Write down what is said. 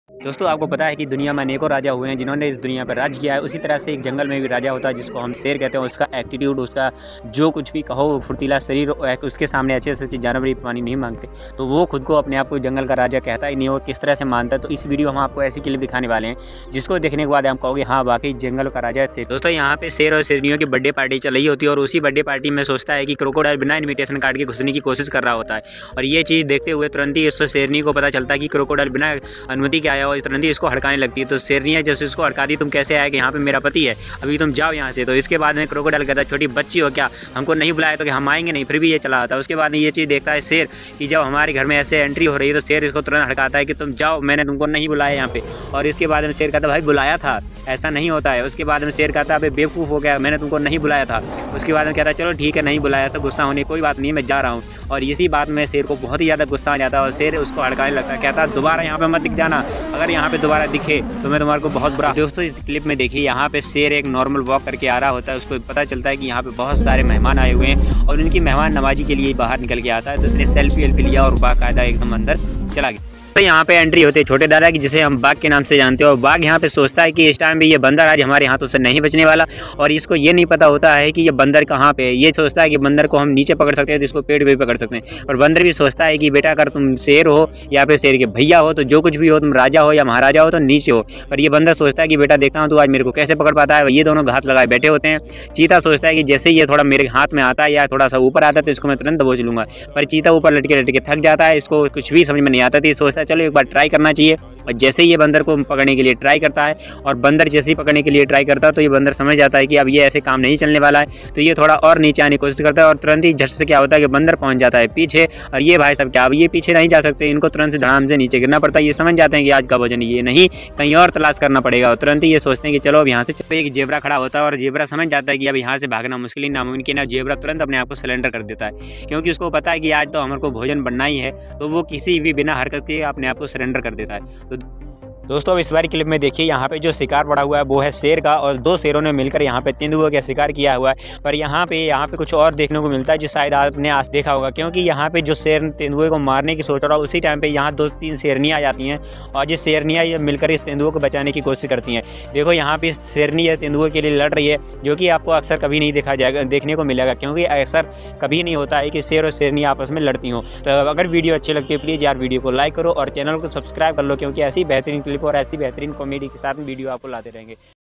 दोस्तों आपको पता है कि दुनिया में अनेकों राजा हुए हैं जिन्होंने इस दुनिया पर राज किया है। उसी तरह से एक जंगल में भी राजा होता है जिसको हम शेर कहते हैं। उसका एटीट्यूड, उसका जो कुछ भी कहो, फुर्तीला शरीर, उसके सामने अच्छे से अच्छे जानवर भी पानी नहीं मांगते, तो वो खुद को अपने आप को जंगल का राजा कहता ही नहीं। वो किस तरह से मानता है, तो इस वीडियो हम आपको ऐसी क्लिप दिखाने वाले हैं जिसको देखने के बाद हम कहोगे हाँ वाकई जंगल का राजा है शेर। दोस्तों यहाँ पे शेर और शेरनियों की बर्थडे पार्टी चल रही होती है और उसी बर्थडे पार्टी में सोचता है कि क्रोकोडाइल बिना इन्विटेशन कार्ड के घुसने की कोशिश कर रहा होता है। और ये चीज़ देखते हुए तुरंत ही उससे शेरनी को पता चलता है कि क्रोकोडाइल बिना अनुमति के आया और तुरंत ही इसको हड़काने लगती है। तो शेरनी जैसे उसको हड़काती, तुम कैसे आए कि यहाँ पे मेरा पति है, अभी तुम जाओ यहाँ से। तो इसके बाद में क्रोकोडाइल कहता है छोटी बच्ची हो क्या, हमको नहीं बुलाया तो कि हम आएंगे नहीं, फिर भी ये चला आता है। उसके बाद ये चीज़ देखता है शेर कि जब हमारे घर में ऐसे एंट्री हो रही है तो शेर इसको तुरंत हड़काता है कि तुम जाओ, मैंने तुमको नहीं बुलाया यहाँ पे। और इसके बाद में शेर कहता है भाई बुलाया था, ऐसा नहीं होता है। उसके बाद में शेर कहता है अबे बेवकूफ़ हो गया, मैंने तुमको नहीं बुलाया था। उसके बाद में कहता है चलो ठीक है नहीं बुलाया तो गुस्सा होने कोई बात नहीं, मैं जा रहा हूँ। और इसी बात में शेर को बहुत ही ज़्यादा गुस्सा आ जाता है और शेर उसको हड़काने लगता है, कहता है दोबारा यहाँ पे मत दिख जाना, अगर यहाँ पे दोबारा दिखे तो मैं तुम्हारे को बहुत बुरा। दोस्तों इस क्लिप में देखिए यहाँ पे शेर एक नॉर्मल वॉक करके आ रहा होता है। उसको पता चलता है कि यहाँ पे बहुत सारे मेहमान आए हुए हैं और उनकी मेहमान नवाजी के लिए बाहर निकल के आता है। तो इसने सेल्फी लिया और बाकायदा एकदम अंदर चला गया। तो यहाँ पे एंट्री होती है छोटे दादा की, जिसे हम बाघ के नाम से जानते हो। और बाघ यहाँ पे सोचता है कि इस टाइम पे ये बंदर आज हमारे हाथों से नहीं बचने वाला। और इसको ये नहीं पता होता है कि ये बंदर कहाँ पे है। ये सोचता है कि बंदर को हम नीचे पकड़ सकते हैं तो इसको पेड़ पे पकड़ सकते हैं। और बंदर भी सोचता है कि बेटा अगर तुम शेर हो या फिर शेर के भैया हो, तो जो कुछ भी हो, तुम राजा हो या महाराजा हो, तो नीचे हो। पर ये बंदर सोचता है कि बेटा देखता हूँ तो आज मेरे को कैसे पकड़ पाता है। ये दोनों घात लगाए बैठे होते हैं। चीता सोचता है कि जैसे ये थोड़ा मेरे हाथ में आता है या थोड़ा सा ऊपर आता है तो इसको मैं तुरंत दबोच लूँगा। पर चीता ऊपर लटके लटके थक जाता है, इसको कुछ भी समझ में नहीं आता। तो ये सोचता है चलो एक बार ट्राई करना चाहिए। और जैसे ही ये बंदर को पकड़ने के लिए ट्राई करता है और बंदर जैसे ही पकड़ने के लिए ट्राई करता है तो ये बंदर समझ जाता है कि अब ये ऐसे काम नहीं चलने वाला है। तो ये थोड़ा और नीचे आने की कोशिश करता है और तुरंत ही झट से क्या होता है कि बंदर पहुंच जाता है पीछे। और ये भाई साहब क्या, अब ये पीछे नहीं जा सकते, इनको तुरंत से धड़ाम से नीचे गिरना पड़ता है। ये समझ जाते हैं कि आज का भोजन ये नहीं, कहीं और तलाश करना पड़ेगा। और तुरंत ही ये सोचते हैं कि चलो अब यहाँ से। एक जेबरा खड़ा होता है और जेबरा समझ जाता है कि अब यहाँ से भागना मुश्किल ही नामुमकिन है। जेबरा तुरंत अपने आप को सिलेंडर कर देता है क्योंकि उसको पता है कि आज तो हमारे को भोजन बनना ही है। तो वो किसी भी बिना हरकत के अपने आप को सरेंडर कर देता है। तो दोस्तों अब इस बारी क्लिप में देखिए यहाँ पे जो शिकार पड़ा हुआ है वो है शेर का और दो शेरों ने मिलकर यहाँ पे तेंदुए का शिकार किया हुआ है। पर यहाँ पे कुछ और देखने को मिलता है जो शायद आपने आज देखा होगा, क्योंकि यहाँ पे जो शेर तेंदुए को मारने की सोच रहा है उसी टाइम पे यहाँ 2-3 शेरनियाँ आ जाती हैं और जिस शेरनियाँ ये मिलकर इस तेंदुए को बचाने की कोशिश करती हैं। देखो यहाँ पे शेरनी है तेंदुए के लिए लड़ रही है, जो कि आपको अक्सर कभी नहीं देखने को मिलेगा, क्योंकि अक्सर कभी नहीं होता है कि शेर और शेरनी आपस में लड़ती हों। तो अगर वीडियो अच्छी लगती है प्लीज़ यार वीडियो को लाइक करो और चैनल को सब्सक्राइब कर लो, क्योंकि ऐसी बेहतरीन क्लिप और ऐसी बेहतरीन कॉमेडी के साथ वीडियो आपको लाते रहेंगे।